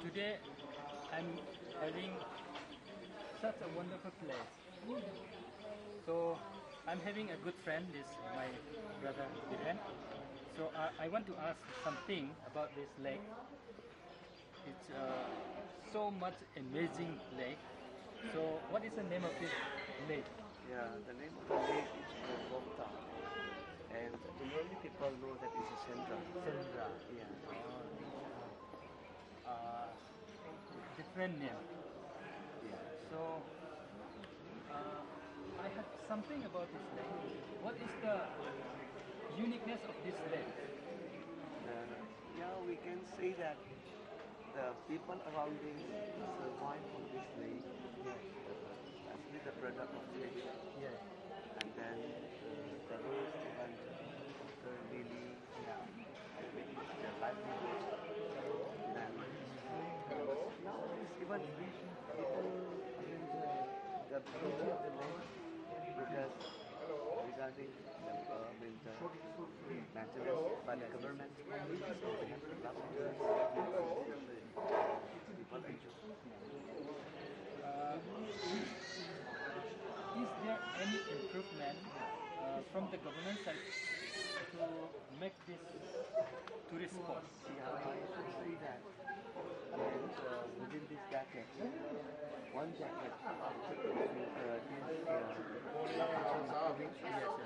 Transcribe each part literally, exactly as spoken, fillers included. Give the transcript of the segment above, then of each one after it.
Today I'm having such a wonderful place. So I'm having a good friend, this my brother Biren. So uh, I want to ask something about this lake. It's uh, so much amazing lake. So what is the name of this lake? Yeah, the name of the lake is called Loktak, and many people know that it's a Sendra. Sendra. Yeah. Uh, different name. Yeah. So uh, I have something about this lake. What is the uniqueness of this lake? Uh, yeah, we can say that the people around this survive on this lake. Actually, the product of fish. Yes. And then uh, the rose even the lily, yeah, which is their livelihood. Then nowadays even people, I mean the, the beauty of the lake, because regarding the, uh, I mean the maintenance by the government, so we have to love people enjoy. Uh, is there any improvement uh, from the government side to make this tourist spot? Yeah, I should say that. And uh, within this decade, one decade, uh, this uh, provincial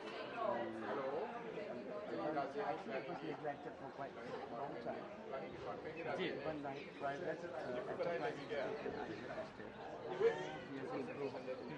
actually it was neglected for quite a long time. Even like private uh, enterprises taken are interested. Yes, improved.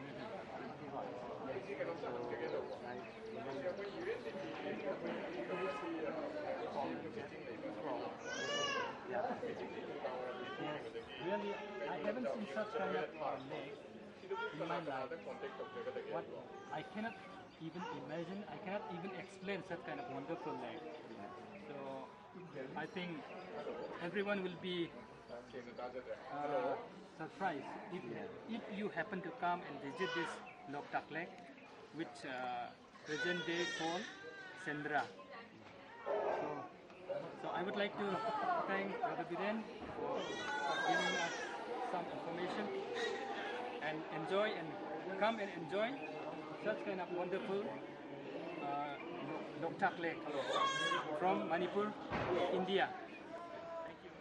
Yeah. Yes, really, I haven't seen such kind of uh, lake in my life. What I cannot even imagine, I cannot even explain such kind of wonderful lake. So I think everyone will be uh, surprised if, if you happen to come and visit this Loktak Lake, which uh, present day called Sendra. So, so I would like to thank Brother Biren for giving us some information and enjoy and come and enjoy such kind of wonderful uh, Loktak Lake from Manipur, India. Thank you.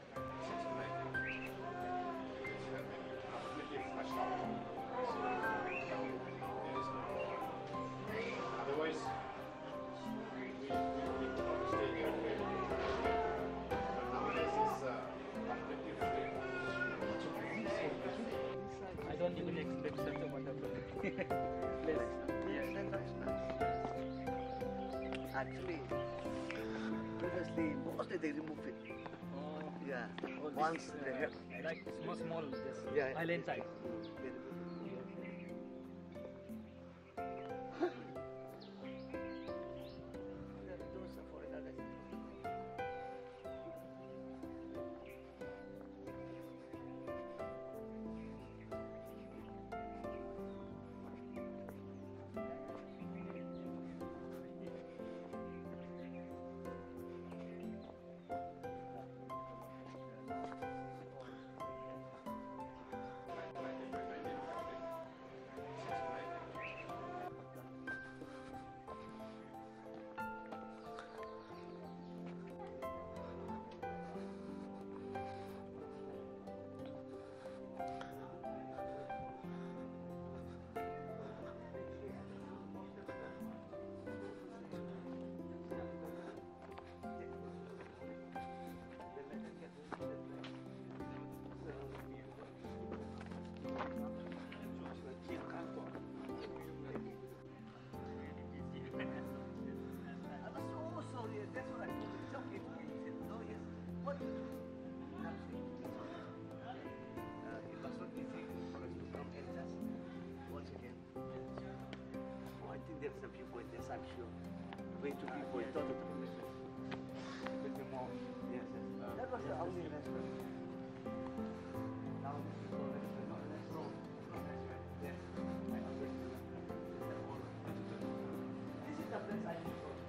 Otherwise, we we we will stay here. But nowadays it's uh, completely free. I don't even expect such a wonderful place. Yes, that's nice. Actually, previously, mostly they remove it. Oh, Yeah. oh, this Once is, they uh, have. like small, small, this Yeah. island side. They remove it. Those are foreigners. Sorry, that's what I told you. It's okay, it's okay. He said, no, yes. What? Nothing. Uh, it was not easy for us to come and just once again. Oh, I think there's a viewpoint, yes, I'm sure. Way to viewpoint, not to the mission. With the mall. Yes, yes. That was the only restaurant. Now this is the restaurant, not restaurant. Yes. I always do that. This is the place I live for.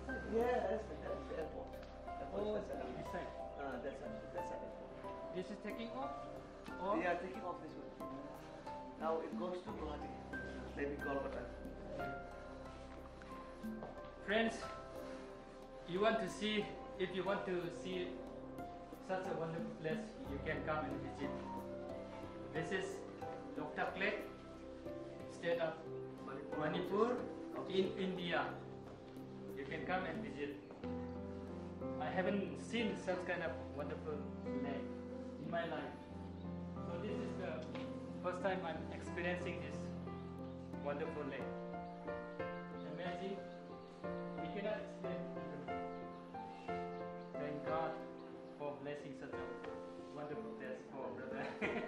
Yes, that's the airport. Airport Oh, is that's this side. uh, that's a, that's an airport. This is taking off? Or? They are taking off this one. Now it goes to Guwahati, maybe Kolkata. Friends, you want to see, if you want to see such a wonderful place, you can come and visit. This is Loktak Lake, state of Manipur in India. You can come and visit. I haven't seen such kind of wonderful lake in my life. So this is the first time I'm experiencing this wonderful lake. Imagine, we cannot explain even. Thank God for blessing such a wonderful place for our brother.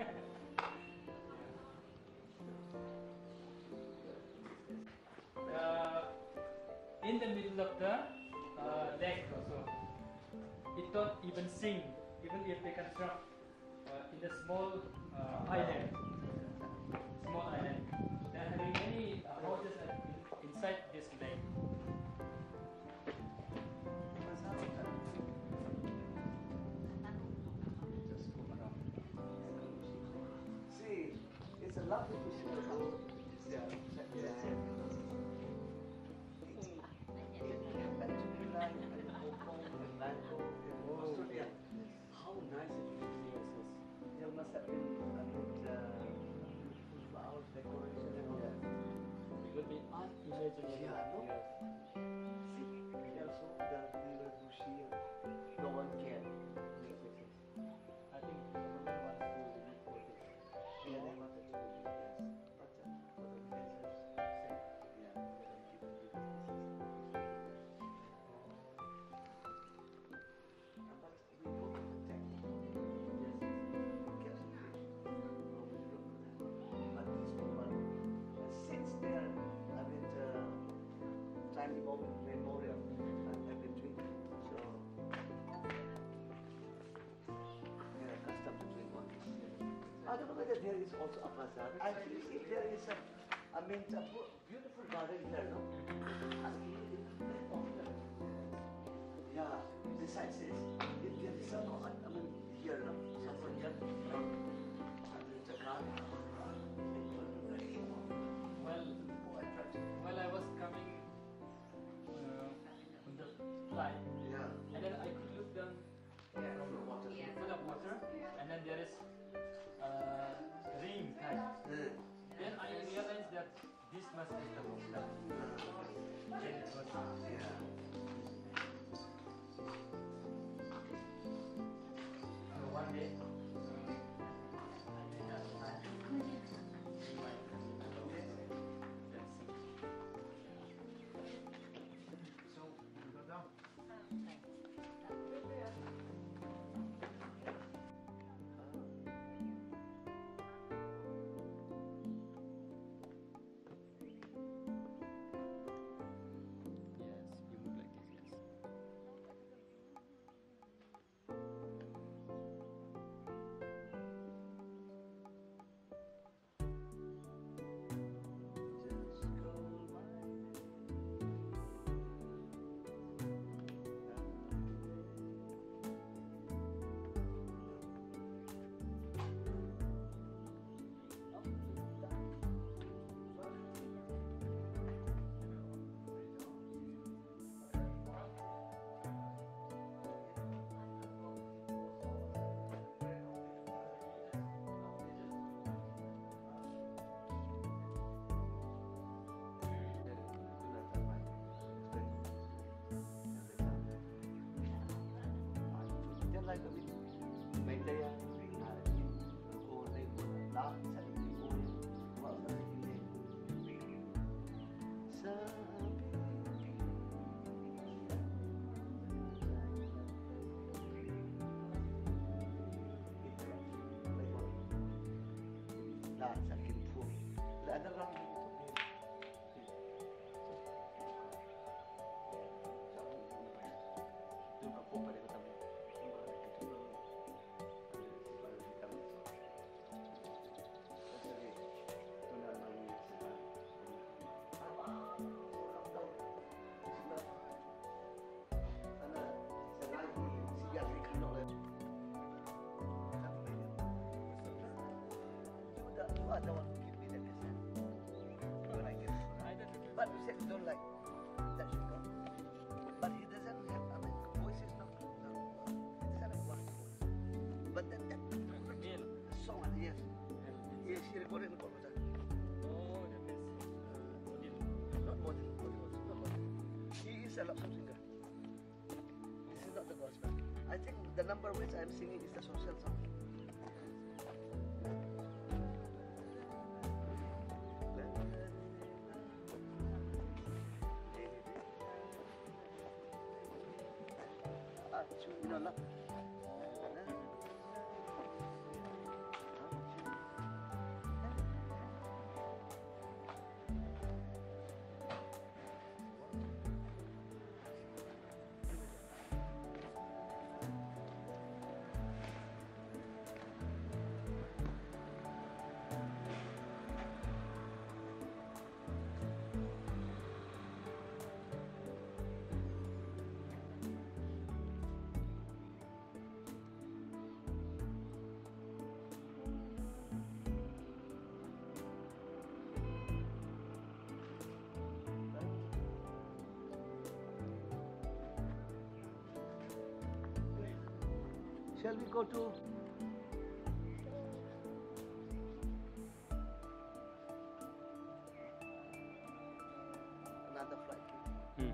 uh, in the middle of the uh, lake also, it don't even sink, even if they construct uh, in a small uh, island, small island. They are having many uh, houses in, inside this lake. See, it's a lovely fishing road. Yeah, yeah. Australia. How nice it is. There must have been a good uh, flowers, decoration and all that. It will be unimaginable. Yeah, no? See, there also the river bushy. No one can. I think everyone wants to live for this. Yeah, they wanted to do this. But uh, for the villagers, safe. Yeah, they don't give them businesses. But we go to the temple. Yes. But this woman, uh, since there, I mean, uh, time memorial, memorial, I've been drinking. So, yeah, accustomed to drink one. I don't know whether there is also a bazaar. I think if there is a, I mean, a bu- beautiful garden here, no? I mean, it- it- of the- yeah, besides this, if there is some, I I mean, here, no? Somewhere here, no? I mean, it's a garden. Well, Oh, attractive. while I was coming uh, on the flight, Yeah. and then I could look down Yeah, from the water. full of water, and then there is uh, ring type. Mm. Then I realized that this must be the Loktak. Then it was Yeah. so one day. Uh, I did not find in my let's see. So we go down. Yes, you move like this, yes. Just call my They're like a bit mấy đây à, cô đây đó sẽ được cô vợ là như thế. Là sẽ kiếm phu, lẽ nó lắm. Nunca puedo parar también. Nunca the one who give me the cassette when I get it. I don't But he said he don't like that shit. No? But he doesn't have, I mean, voice is not, no, he doesn't have one voice. But then that Male. song, yes, yes, he recorded in Kolkata. Oh, that is uh, audio. Not modern, modern, not modern. He is a love song singer. This is not the gospel. I think the number which I'm singing is the social song. Ah, you know, shall we go to another flight? Hmm.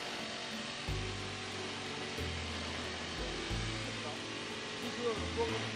This will go